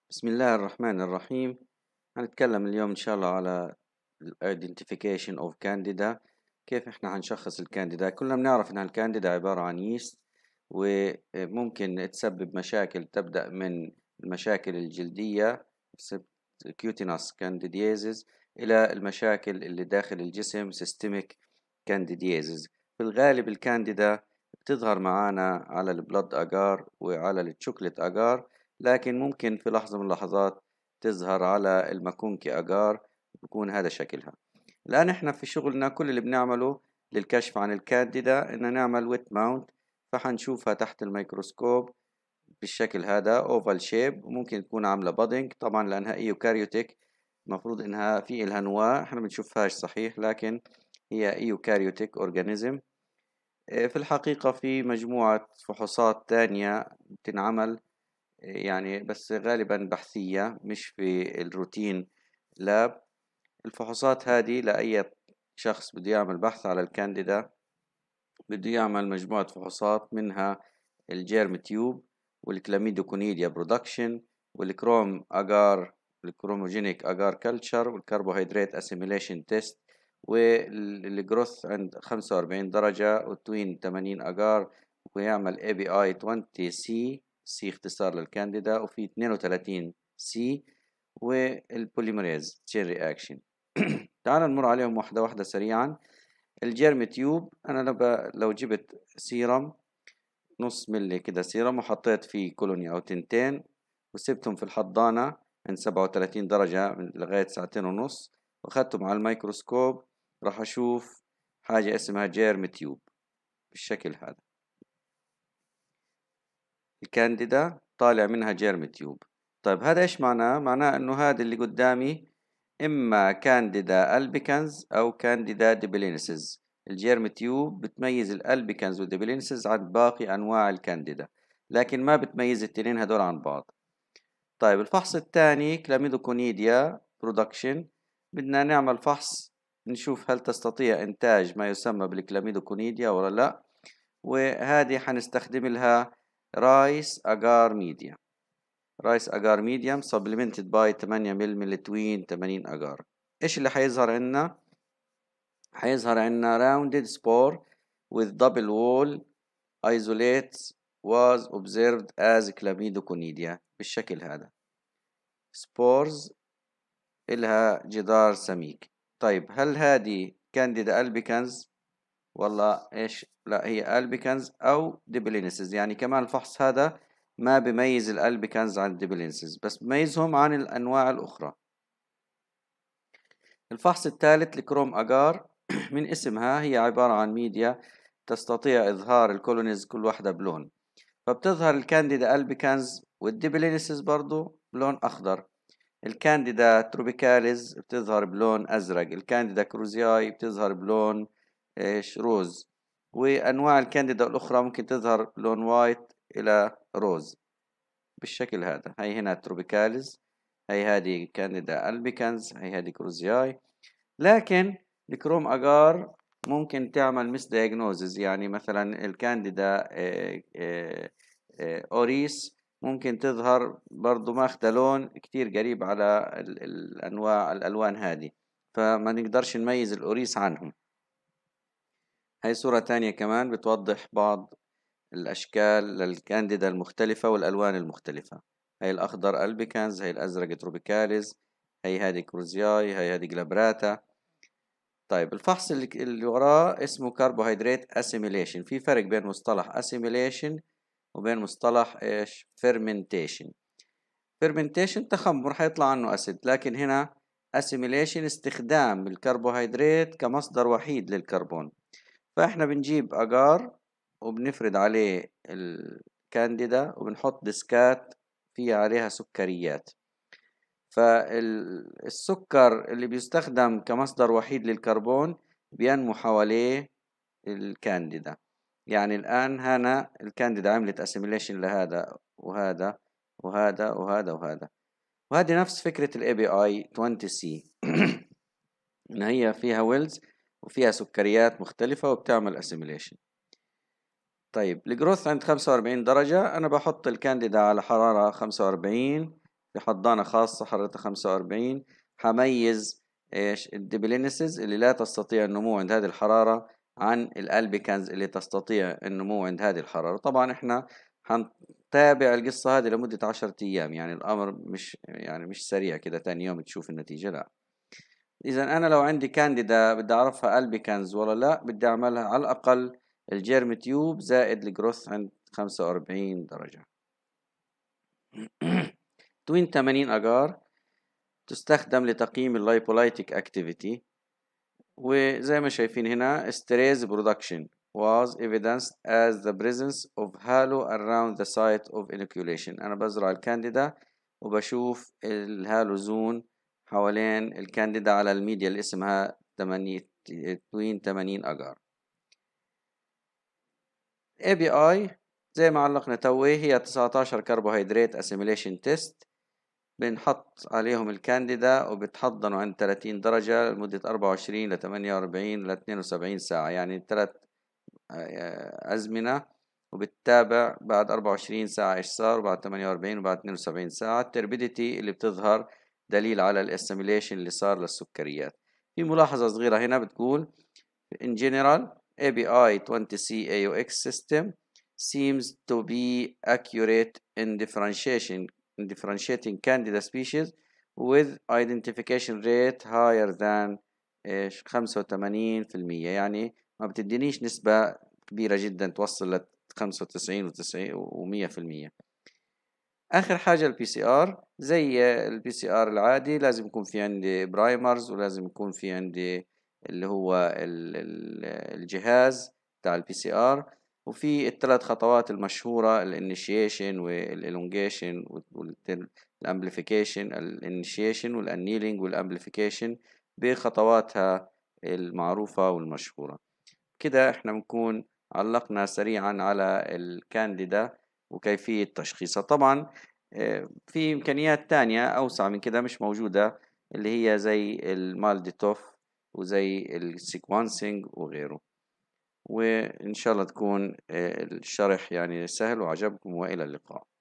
بسم الله الرحمن الرحيم. هنتكلم اليوم إن شاء الله على ال Identification of Candida. كيف إحنا هنشخص الكانديدا؟ كلنا بنعرف إن الكانديدا عبارة عن ييست، وممكن تسبب مشاكل تبدأ من المشاكل الجلدية Cutaneous Candidiasis إلى المشاكل اللي داخل الجسم Systemic Candidiasis. في الغالب الكانديدا بتظهر معانا على البلد أجار وعلى الشوكليت أجار، لكن ممكن في لحظة من اللحظات تظهر على الماكونكي أجار، بيكون هذا شكلها. الآن إحنا في شغلنا كل اللي بنعمله للكشف عن الكانديدا إن نعمل ويت ماونت، فحنشوفها تحت الميكروسكوب بالشكل هذا اوفال شيب، وممكن تكون عاملة بادنج طبعا لأنها ايوكاريوتيك. المفروض إنها في إلها نواة، إحنا بنشوفهاش صحيح، لكن هي ايوكاريوتيك أورجانيزم. في الحقيقة في مجموعة فحوصات تانية بتنعمل، يعني بس غالبا بحثية مش في الروتين لاب. الفحوصات هذه لأي شخص بده يعمل بحث على الكانديدا بده يعمل مجموعة فحوصات، منها الجيرم تيوب والكلاميدوكونيديا برودكشن والكروم أجار الكروموجينيك أجار كلتشر والكربوهيدرات أسيميليشن تيست والجروث عند 45 درجة والتوين 80 أجار، ويعمل اي بي اي 20 سي، سي اختصار للكانديدا، وفي 32 سي، والبوليمريز تشين رياكشن. تعال نمر عليهم واحدة واحدة سريعا. الجيرم تيوب أنا لو جبت سيرم نص ملي كده سيرم وحطيت فيه كولوني أو تنتين وسبتهم في الحضانة عند 37 درجة لغاية ساعتين ونص، وأخدتهم على الميكروسكوب، راح أشوف حاجة اسمها جيرم تيوب بالشكل هذا. الكانديدا طالع منها جيرم تيوب. طيب هذا إيش معناه؟ معناه إنه هذا اللي قدامي إما كانديدا ألبيكانز أو كانديدا ديبلينسز. الجيرم تيوب بتميز الألبيكانز والديبلينسز عن باقي أنواع الكانديدا، لكن ما بتميز التنين هدول عن بعض. طيب الفحص الثاني كلاميدوكونيديا برودكشن، بدنا نعمل فحص نشوف هل تستطيع إنتاج ما يسمى بالكلاميدوكونيديا ولا لا، وهذه حنستخدم لها رايس أجار ميديا. رايس أجار ميديوم supplemented by 8 مللي توين 80 أجار. إيش اللي حيظهر عنا؟ حيظهر عنا rounded spore with double wall isolates was observed as chlamydoconidia بالشكل هذا. spores إلها جدار سميك. طيب هل هذه كانديدا ألبيكانز والله إيش؟ لا، هي ألبيكانز أو ديبلينسز. يعني كمان الفحص هذا ما بيميز الألبيكانز عن الديبلينسز، بس بيميزهم عن الأنواع الأخرى. الفحص الثالث الكروم أجار من اسمها هي عبارة عن ميديا تستطيع إظهار الكولونيز كل واحدة بلون، فبتظهر الكانديدا ألبيكانز والديبلينسز برضو بلون أخضر. الكانديدا تروبيكاليز بتظهر بلون أزرق، الكانديدا كروزياي بتظهر بلون إيش روز، وأنواع الكانديدا الأخرى ممكن تظهر بلون وايت إلى روز بالشكل هذا. هي هنا تروبيكاليز، هي هذه كانديدا ألبيكانز، هي هذه كروزياي. لكن الكروم أجار ممكن تعمل مس دايجنوزز، يعني مثلا الكانديدا أوريس ممكن تظهر برضو ماخدة لون كتير قريب على الألوان هذه، فما نقدرش نميز الأوريس عنهم. هاي صورة تانية كمان بتوضح بعض الأشكال للكانديدا المختلفة والألوان المختلفة. هاي الأخضر ألبيكانز، هاي الأزرق تروبيكاليز، هاي هذه كروزياي، هاي هذه جلابراتا. طيب الفحص اللي وراه اسمه كربوهيدرات اسيميليشن. في فرق بين مصطلح اسيميليشن وبين مصطلح ايش؟ فيرمنتيشن. فيرمنتيشن تخمر حيطلع عنه اسيد، لكن هنا اسيميليشن استخدام الكربوهيدرات كمصدر وحيد للكربون. فاحنا بنجيب اجار وبنفرد عليه الكانديدا وبنحط ديسكات فيها عليها سكريات، فالسكر اللي بيستخدم كمصدر وحيد للكربون بينمو حواليه الكانديدا. يعني الآن هنا الكانديدا عملت اسيميليشن لهذا وهذا وهذا وهذا وهذا، وهذه نفس فكرة ال ABI 20C إن هي فيها ويلز وفيها سكريات مختلفة وبتعمل اسيميليشن. طيب الجروث عند 45 درجة، أنا بحط الكانديدا على حرارة 45 في حضانة خاصة حرارتها 45. حميز ايش الدبلينسز اللي لا تستطيع النمو عند هذه الحرارة عن الألبيكانز اللي تستطيع النمو عند هذه الحرارة. طبعا احنا هنتابع القصة هذه لمدة 10 أيام، يعني الأمر مش سريع كده تاني يوم تشوف النتيجة، لا. إذا أنا لو عندي كانديدا بدي أعرفها ألبيكانز ولا لا، بدي أعملها على الأقل الجيرم تيوب زائد الجروث عند 45 درجة. توين 80 أجار تستخدم لتقييم اللايبولايتيك activity، وزي ما شايفين هنا ستريز برودكشن was evidenced as the presence of halo around the site of inoculation. أنا بزرع الكانديدا وبشوف الهالوزون حوالين الكانديدا على الميديا اللي اسمها 80 أجار. ABI زي ما علقنا توي هي 19 كربوهيدرات اسيميليشن تيست، بنحط عليهم الكانديدا وبتحضنوا عند 30 درجة لمدة 24 ل 48 ل 72 ساعة، يعني 3 أزمنة، وبتتابع بعد 24 ساعة إيش صار، وبعد 48 وبعد 72 ساعة. التربيديتي اللي بتظهر دليل على الاسيميليشن اللي صار للسكريات. في ملاحظة صغيرة هنا بتقول in general ABI 20C AUX system seems to be accurate in differentiating candida species with identification rate higher than 85%. يعني ما بتدينيش نسبة كبيرة جدا توصل ل 95 و100%. آخر حاجة البي سي ار، زي البي سي ار العادي لازم يكون في عندي برايمرز، ولازم يكون في عندي اللي هو الجهاز بتاع البي سي ار، وفي الثلاث خطوات المشهورة الانيشيشن والالونجيشن والامبليفيكيشن. الانيشيشن والانيلينج والامبليفيكيشن بخطواتها المعروفة والمشهورة. كده احنا بنكون علقنا سريعا على الكانديدا وكيفية تشخيصها. طبعا في إمكانيات تانية أوسع من كده مش موجودة، اللي هي زي المالديتوف وزي السيكوانسينج وغيره. وإن شاء الله تكون الشرح يعني سهل وعجبكم، وإلى اللقاء.